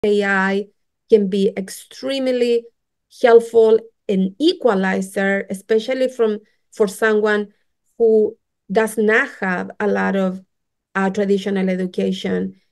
AI can be extremely helpful and equalizer, especially for someone who does not have a lot of traditional education.